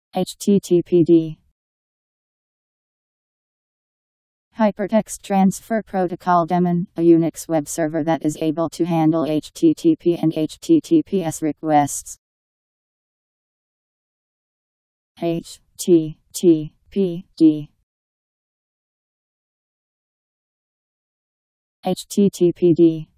HTTPD. Hypertext Transfer Protocol daemon, a Unix web server that is able to handle HTTP and HTTPS requests. HTTPD. HTTPD.